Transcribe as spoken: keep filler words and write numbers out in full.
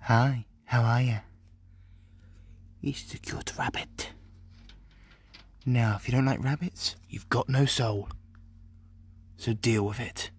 Hi, how are you? It's the cute rabbit. Now, if you don't like rabbits, you've got no soul. So deal with it.